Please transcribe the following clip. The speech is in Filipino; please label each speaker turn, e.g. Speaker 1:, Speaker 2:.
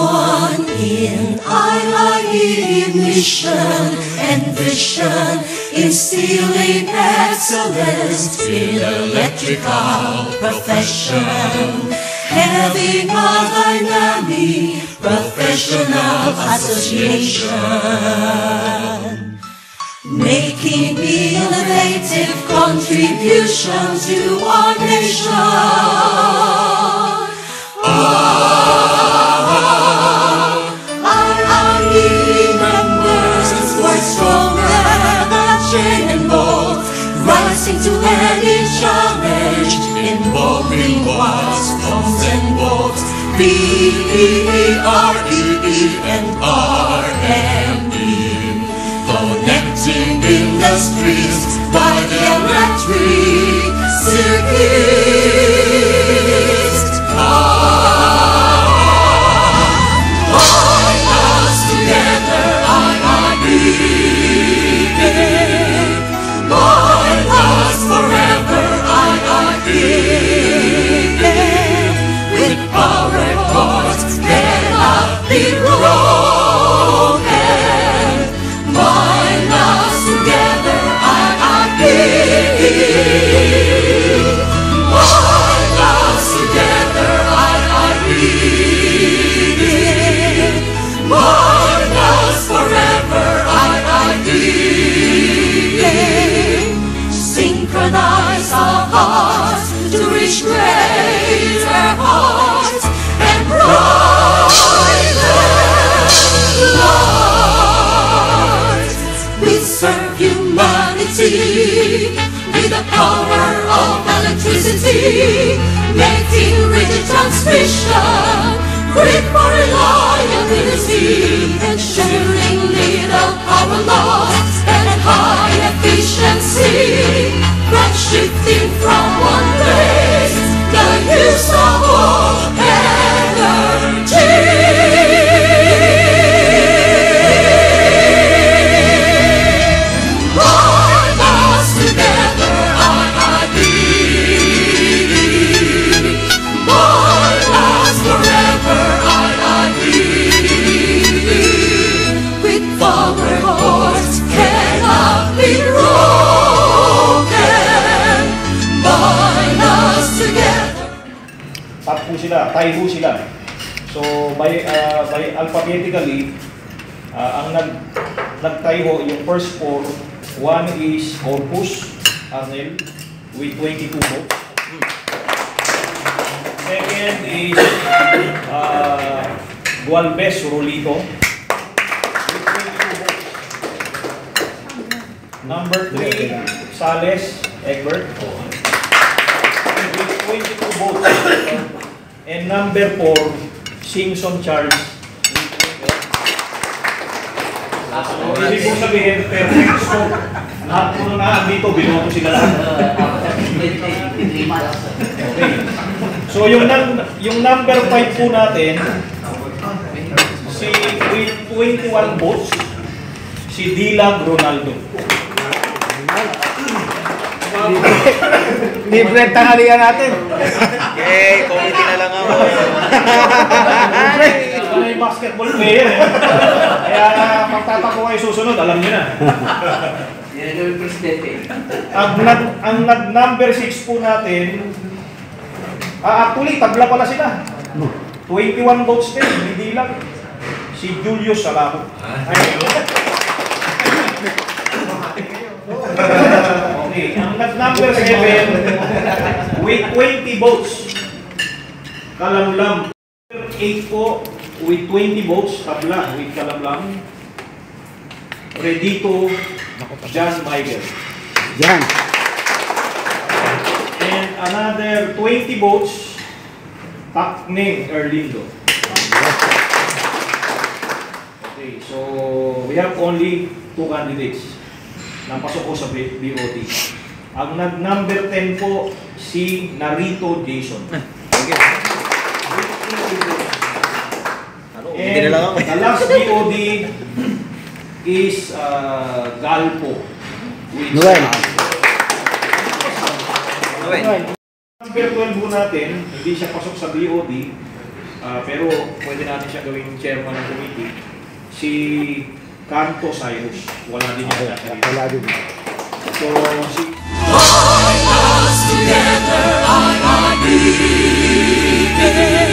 Speaker 1: one in IIEE mission and vision, instilling excellence in electrical profession, having a dynamic professional association, making innovative contributions to our nation. IIEE members work stronger than chain and bolt, rising to any challenge involving watts, pumps and bolts, BEREE and RME, connecting industries by the electric circuits. Join us together, IIEE. Join us forever, IIEE. With power cords cannot be broken. Join us together, IIEE. Join us together, IIEE. Join us forever, IIEE. Synchronize our hearts to reach greater heights and brighter lights. We serve humanity with the power of electricity, making rigid transmission great for reliability, ensuring little power loss and high efficiency. From shifting from one place, the use of all energy. Join us together, IIEE. Join us forever, IIEE. With power cords cannot be broken. Join us together.
Speaker 2: Tatlo sila, tayo sila. So by alphabetically, ang nagtayo yung first four, one is Corpuz, Arnel, with 22 votes. Second is Gualvez, Redito, with 22 votes. Number 3, Sales, Egbert, with 22 votes. And number 4, Singson Charles. So, ibig kong sabihin, perfect scope. Lahat po na dito, binoto sila lahat. Okay. So, yung number 5 po natin, si with 21 votes, si Dilag Ronaldo.
Speaker 3: Libre tanghalian natin.
Speaker 4: Okay, committee na lang ako.
Speaker 2: Ano yung basketball player eh. Kaya pagtatakbo kayo susunod, alam nyo na. Ang number 6 po natin, actually, tabla pala sila. 21 votes din, hindi lang. Si Julius Salacup. Okay, ang number 7 with 20 votes, Calamlam. 8 po with 20 votes, tabla with Calamlam. Redito, John Michael.
Speaker 3: Yan.
Speaker 2: And another 20 votes, Tacneng Erlindo. Okay, so we have only 2 candidates na pasok ko sa BOD. Ang number 10 po, si Narito Jayson. And the last BOD is Galpo. Number 12 po natin, hindi siya pasok sa BOD. Pero pwede natin siya gawing chairman ng committee. Si Canto Cyrus, wala din yan.
Speaker 3: Wala din.
Speaker 2: So, si...
Speaker 1: Join us together, IIEE.